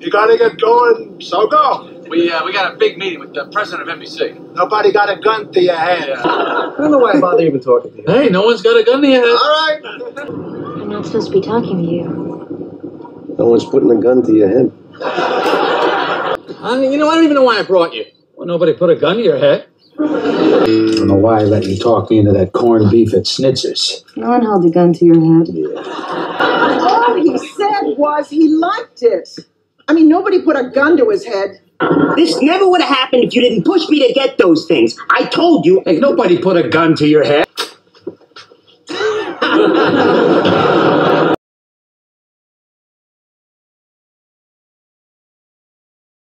You gotta get going, so go. We got a big meeting with the president of NBC. Nobody got a gun to your head. Yeah. I don't know why I bother even talking to you. Hey, no one's got a gun to your head. All right. I'm not supposed to be talking to you. No one's putting a gun to your head. I don't even know why I brought you. Well, nobody put a gun to your head. I don't know why I let you talk me into that corned beef at Schnitzer's. No one held a gun to your head. All he said was he liked it. I mean, nobody put a gun to his head. This never would have happened if you didn't push me to get those things. I told you. Hey, nobody put a gun to your head.